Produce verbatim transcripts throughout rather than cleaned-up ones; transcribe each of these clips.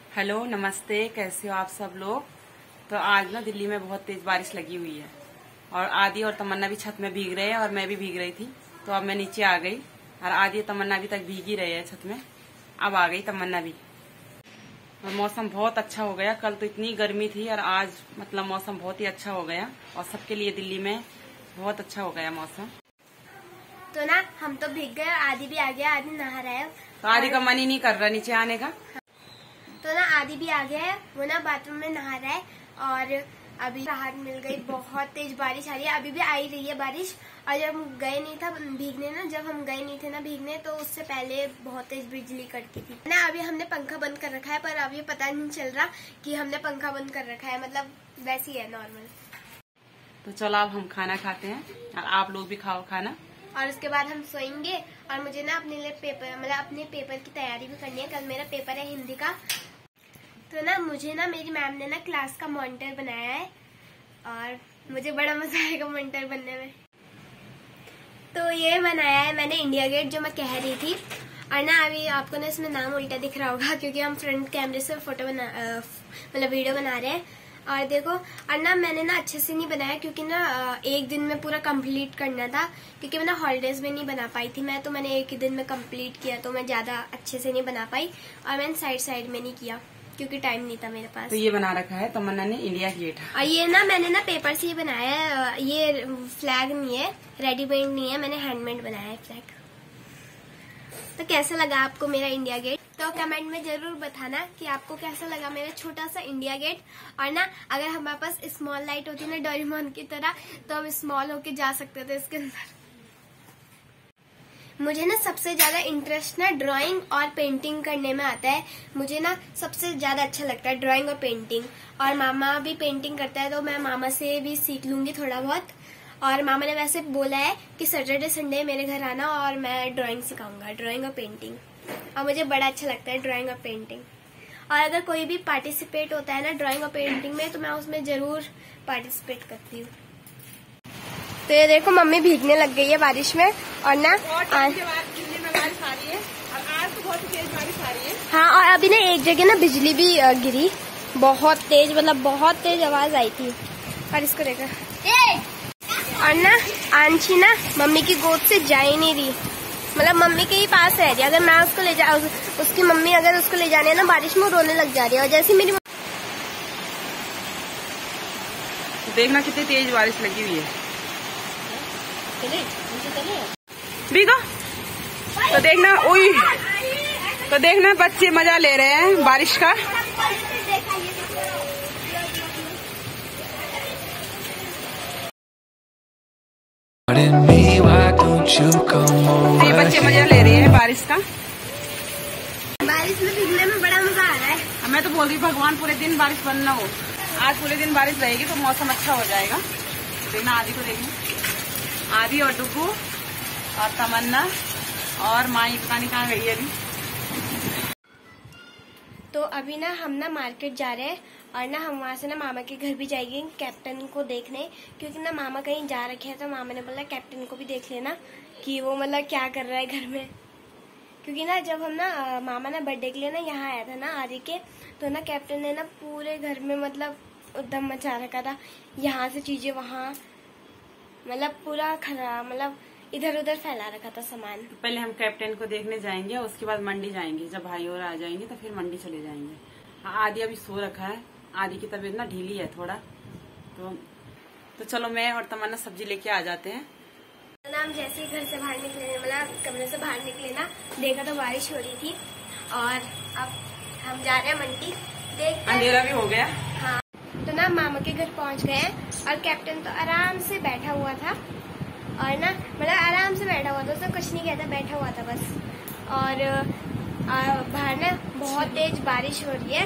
Hello, नमस्ते। कैसे हो आप सब लोग। तो आज ना दिल्ली में बहुत तेज बारिश लगी हुई है और आदि और तमन्ना भी छत में भीग रहे हैं और मैं भी भीग रही थी। तो अब मैं नीचे आ गई और आदि तमन्ना अभी तक भीग ही रहे हैं छत में। अब आ गई तमन्ना भी और मौसम बहुत अच्छा हो गया। कल तो इतनी गर्मी थी और आज मतलब मौसम बहुत ही अच्छा हो गया और सबके लिए दिल्ली में बहुत अच्छा हो गया मौसम। तो ना हम तो भीग गए, आदि भी आ गया, आदि नहा रहा है। तो आदि का मन ही नहीं कर रहा नीचे आने का। तो ना आदि भी आ गया है, वो ना बाथरूम में नहा रहा है और अभी राहत मिल गई। बहुत तेज बारिश आ रही है, अभी भी आ ही रही है बारिश। और जब हम गए नहीं था भीगने ना जब हम गए नहीं थे ना भीगने तो उससे पहले बहुत तेज बिजली कड़की थी ना। अभी हमने पंखा बंद कर रखा है, पर अभी पता नहीं चल रहा कि हमने पंखा बंद कर रखा है, मतलब वैसी है नॉर्मल। तो चलो अब हम खाना खाते हैं और आप लोग भी खाओ खाना और उसके बाद हम सोएंगे। और मुझे ना अपने लिए पेपर मतलब अपने पेपर की तैयारी भी करनी है। कल मेरा पेपर है हिंदी का। तो ना मुझे ना मेरी मैम ने ना क्लास का मॉनिटर बनाया है और मुझे बड़ा मजा आएगा मॉनिटर बनने में। तो ये बनाया है मैंने इंडिया गेट, जो मैं कह रही थी। और ना अभी आपको ना इसमें नाम उल्टा दिख रहा होगा क्योंकि हम फ्रंट कैमरे से फोटो बना मतलब वीडियो बना रहे हैं। और देखो, और ना मैंने ना अच्छे से नहीं बनाया क्योंकि ना एक दिन में पूरा कंप्लीट करना था, क्योंकि मैं ना हॉलीडेज में नहीं बना पाई थी मैं। तो मैंने एक ही दिन में कंप्लीट किया, तो मैं ज्यादा अच्छे से नहीं बना पाई। और मैंने साइड साइड में नहीं किया क्योंकि टाइम नहीं था मेरे पास। तो ये बना रखा है तमन्ना ने इंडिया गेट। और ये ना मैंने ना पेपर से ही बनाया है, ये फ्लैग नहीं है, रेडीमेड नहीं है, मैंने हैंडमेड बनाया है फ्लैग। तो कैसा लगा आपको मेरा इंडिया गेट? तो कमेंट में जरूर बताना कि आपको कैसा लगा मेरा छोटा सा इंडिया गेट। और ना अगर हमारे पास स्मॉल लाइट होती ना डोरेमोन की तरह तो हम स्मॉल होके जा सकते थे इसके अंदर। मुझे ना सबसे ज्यादा इंटरेस्ट ना ड्राइंग और पेंटिंग करने में आता है। मुझे ना सबसे ज्यादा अच्छा लगता है ड्राइंग और पेंटिंग। और मामा भी पेंटिंग करता है तो मैं मामा से भी सीख लूंगी थोड़ा बहुत। और मामा ने वैसे बोला है कि सैटरडे संडे मेरे घर आना और मैं ड्राइंग सिखाऊंगा, ड्राइंग और पेंटिंग। और मुझे बड़ा अच्छा लगता है ड्राइंग और पेंटिंग। और अगर कोई भी पार्टिसिपेट होता है ना ड्राइंग और पेंटिंग में तो मैं उसमें जरूर पार्टिसिपेट करती हूँ। तो ये देखो मम्मी भीगने लग गई है बारिश में। और ना बारिश आ रही है और आज तो बहुत तेज बारिश आ रही है। हाँ, और अभी ना एक जगह ना बिजली भी गिरी, बहुत तेज, मतलब बहुत तेज आवाज आई थी। और इसको देखो, और ना आंशी ना मम्मी की गोद से जा ही नहीं रही, मतलब मम्मी के ही पास रह रही। अगर मैं उसको ले जा उसकी मम्मी अगर उसको ले जाने ना बारिश में रोने लग जा रही है। और जैसे मेरी देखना कितनी तेज बारिश लगी हुई है। भीगो तो देखना, उई तो देखना बच्चे मजा ले रहे हैं बारिश का। ये बच्चे मजा ले रहे हैं बारिश का। बारिश में भीगने में बड़ा मजा आ रहा है। मैं तो बोल रही हूँ भगवान पूरे दिन बारिश बंद ना हो। आज पूरे दिन बारिश रहेगी तो मौसम अच्छा हो जाएगा। देखना आदि को, देखना आदि और डुगू और तमन्ना और माई पता नहीं कहाँ गई है अभी। तो अभी ना हम ना मार्केट जा रहे हैं और ना हम वहाँ से ना मामा के घर भी जाएंगे कैप्टन को देखने, क्योंकि ना मामा कहीं जा रखे हैं। तो मामा ने बोला कैप्टन को भी देख लेना कि वो मतलब क्या कर रहा है घर में। क्योंकि ना जब हम ना मामा ना बर्थडे के लिए ना यहाँ आया था ना आदि के, तो ना कैप्टन ने ना पूरे घर में मतलब उद्दम मचा रखा था। यहाँ से चीजें वहाँ, मतलब पूरा खराब, मतलब इधर उधर फैला रखा था सामान। तो पहले हम कैप्टन को देखने जाएंगे और उसके बाद मंडी जाएंगे। जब भाई और आ जाएंगे तो फिर मंडी चले जाएंगे। आदि अभी सो रखा है, आदि की तबीयत ना ढीली है थोड़ा। तो तो चलो मैं और तमन्ना सब्जी लेके आ जाते हैं। तो ना हम जैसे ही घर से बाहर निकले, मतलब कमरे से बाहर निकले ना, देखा तो बारिश हो रही थी। और अब हम जा रहे हैं मंडी, देखते हैं। अंधेरा भी हो गया। हाँ, तो ना मामा के घर पहुंच गए और कैप्टन तो आराम से बैठा हुआ था। और ना मतलब आराम से बैठा हुआ था, उसने कुछ नहीं कहता, बैठा हुआ था बस। और बाहर ना बहुत तेज बारिश हो रही है।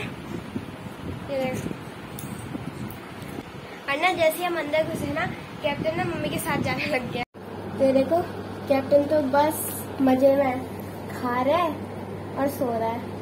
और ना जैसे हम अंदर घुसे ना, कैप्टन ना मम्मी के साथ जाने लग गया। तो देखो कैप्टन तो बस मजे में खा रहा है और सो रहा है।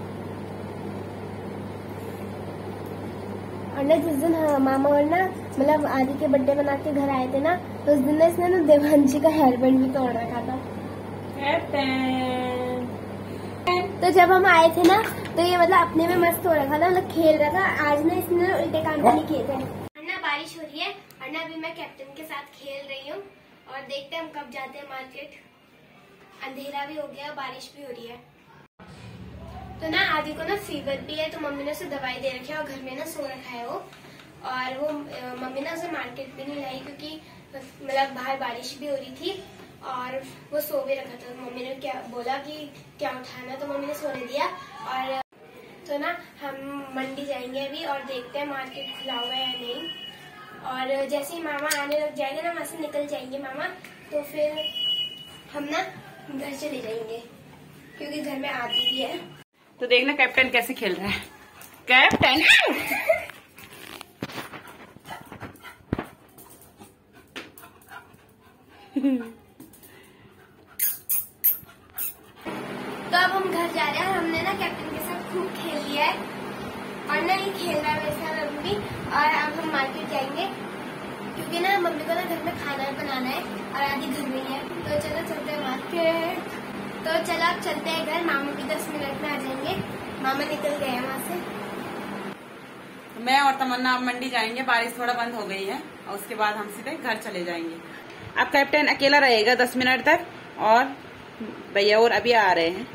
और ना जिस दिन मामा और ना मतलब आदि के बर्थडे बना के घर आए थे ना, तो उस दिन ना इसने ना देवांशी का हेयर बैंड भी तोड़ रखा था। तो जब हम आए थे ना तो ये मतलब अपने में मस्त हो रखा था, मतलब खेल रहा था। आज ना इसने उल्टे काम नहीं किए थे। और ना बारिश हो रही है और ना अभी मैं कैप्टन के साथ खेल रही हूँ और देखते हैं हम कब जाते हैं मार्केट। अंधेरा भी हो गया और बारिश भी हो रही है। तो ना आदि को ना फीवर भी है, तो मम्मी ने उसे दवाई दे रखी है और घर में ना सो रखा है वो। और वो मम्मी ने उसे मार्केट भी नहीं लाई क्योंकि मतलब बाहर बारिश भी हो रही थी और वो सो भी रखा था। मम्मी ने क्या बोला कि क्या उठाना, तो मम्मी ने सोने दिया। और तो ना हम मंडी जाएंगे अभी और देखते हैं मार्केट खुला हुआ है या नहीं। और जैसे ही मामा आने लग जाएंगे ना, वहां से निकल जाएंगे मामा, तो फिर हम ना घर चले जाएंगे क्योंकि घर में आदि भी है। तो देखना कैप्टन कैसे खेल रहा है। कैप्टन तो अब हम घर जा रहे हैं। हमने ना कैप्टन के साथ खूब खेल लिया है और ना ये खेल रहा है मेरे साथ अभी भी। और अब हम मार्केट जाएंगे क्योंकि ना मम्मी को ना घर में खाना बनाना है और आदि घर में ही है। तो चलो चलते हैं मार्केट। तो चलो अब चलते हैं घर। मामा भी दस मिनट में आ जाएंगे। मामा निकल गए हैं वहाँ से। मैं और तमन्ना अब मंडी जाएंगे। बारिश थोड़ा बंद हो गई है और उसके बाद हम सीधे घर चले जाएंगे। अब कैप्टन अकेला रहेगा दस मिनट तक और भैया और अभी आ रहे हैं।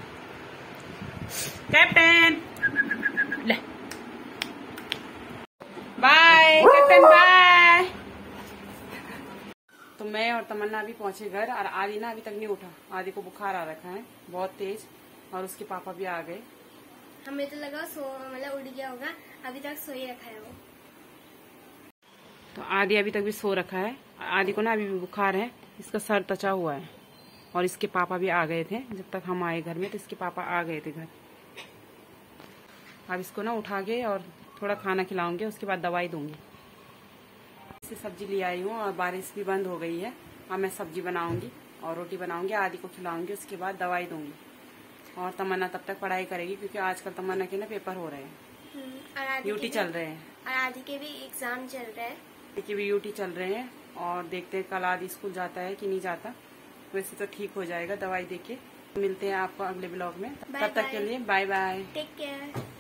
कैप्टन ले बाय कैप्टन बाय। तो मैं और तमन्ना अभी पहुंचे घर और आदि ना अभी तक नहीं उठा। आदि को बुखार आ रखा है बहुत तेज और उसके पापा भी आ गए। हमें तो लगा सो मतलब उड़ गया होगा, अभी तक सो ही रखा है वो। तो आदि अभी तक भी सो रखा है। आदि को ना अभी भी बुखार है, इसका सर तचा हुआ है और इसके पापा भी आ गए थे। जब तक हम आए घर में तो इसके पापा आ गए थे घर। अब इसको ना उठा के और थोड़ा खाना खिलाऊंगे, उसके बाद दवाई दूंगी। इससे सब्जी ले आई हूँ और बारिश भी बंद हो गई है। अब मैं सब्जी बनाऊंगी और रोटी बनाऊंगी, आदि को खिलाऊंगी, उसके बाद दवाई दूंगी। और तमन्ना तब तक पढ़ाई करेगी क्योंकि आजकल तमन्ना के ना पेपर हो रहे हैं, ड्यूटी चल रहे हैं और आदि के भी एग्जाम चल रहे हैं। की भी ड्यूटी चल रहे हैं और देखते हैं कल आदि स्कूल जाता है कि नहीं जाता। वैसे तो ठीक हो जाएगा दवाई देके। मिलते हैं आपको अगले ब्लॉग में, तब तक के लिए बाय बाय, टेक केयर।